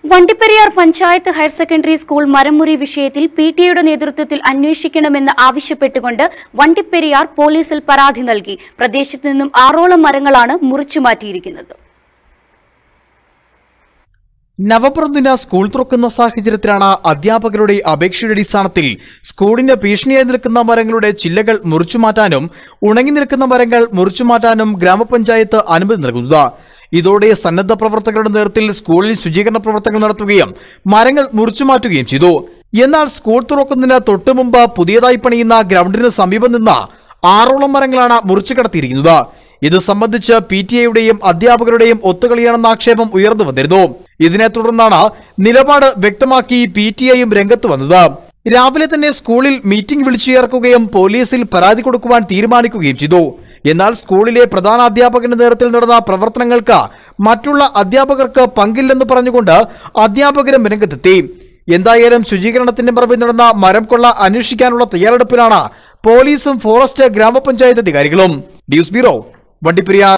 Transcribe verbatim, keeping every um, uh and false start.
Vandiperiyar panchayat higher secondary school മരമുറി വിഷയത്തിൽ P T എയുടെ നേതൃത്വത്തിൽ അന്വേഷിക്കണമെന്ന് ആവശ്യപ്പെട്ടുകൊണ്ട് വണ്ടിപ്പെരിയാർ പോലീസിൽ പരാതി നൽകി. പ്രദേശത്ത് നിന്നും ആറോളം മരങ്ങളാണ് മുറിച്ചുമാറ്റിയിരിക്കുന്നത്. നവംബർ ദിന സ്കൂൾ തുറക്കുന്ന സാഹചര്യത്തിലാണ് അധ്യാപകരുടെ അപേക്ഷയുടെ അടിസ്ഥാനത്തിൽ സ്കൂളിന് ഭീഷണിയായി നിൽക്കുന്ന മരങ്ങളുടെ ചില്ലകൾ മുറിച്ചുമാറ്റാനും ഉണങ്ങി നിൽക്കുന്ന മരങ്ങൾ മുറിച്ചുമാറ്റാനും ഗ്രാമപഞ്ചായത്ത് അനുമതി നൽകുന്നത്. ഇതോടെ സന്നദ്ധ പ്രവർത്തകരുടെ നേതൃത്വത്തിൽ സ്കൂളിൽ ശുചീകരണ പ്രവർത്തനങ്ങൾ നടത്തുകയും മരങ്ങൾ മുറിച്ചുമാറ്റുകയും ചെയ്തു. എന്നാൽ സ്കൂൾ തുറക്കുന്നതിന് തൊട്ടുമുമ്പ് പുതിയതായി പണിയുന്ന ഗ്രൗണ്ടിന് സമീപം നിന്ന് ആറോളം മരങ്ങളാണ് മുറിച്ചു കടത്തിയിരിക്കുന്നത്. ഇത് സംബന്ധിച്ച് പി ടി എയുടെയും അധ്യാപകരുടെയും ഒത്തുകളിയാണെന്ന ആക്ഷേപം ഉയർന്നു വന്നിരുന്നു. ഇതിനെ തുടർന്നാണ് നിലപാട് വ്യക്തമാക്കി പി ടി എയും രംഗത്ത് വന്നത്. രാവിലെ തന്നെ സ്കൂളിൽ മീറ്റിംഗ് വിളിച്ചു ചേർക്കുകയും പോലീസിൽ പരാതി കൊടുക്കുവാൻ തീരുമാനിക്കുകയും ചെയ്തു. എന്നാൽ സ്കൂളിലെ പ്രധാന അധ്യാപകന്റെ നേതൃത്വത്തിൽ നടന്ന പ്രവർത്തനങ്ങൾക്ക് മറ്റുള്ള അധ്യാപകർക്ക് പങ്കില്ലെന്ന് പറഞ്ഞുകൊണ്ട് അധ്യാപകരും രംഗത്തെത്തി. എന്തായാലും ശുചീകരണത്തിന്റെ മറവിൽ നടന്ന മരം കൊള്ള അന്വേഷിക്കാനുള്ള തയ്യാറെടുപ്പിലാണ് പോലീസും ഫോറസ്റ്റ് ഗ്രാമപഞ്ചായത്ത് അധികാരികളും. News bureau, Vandiperiyar.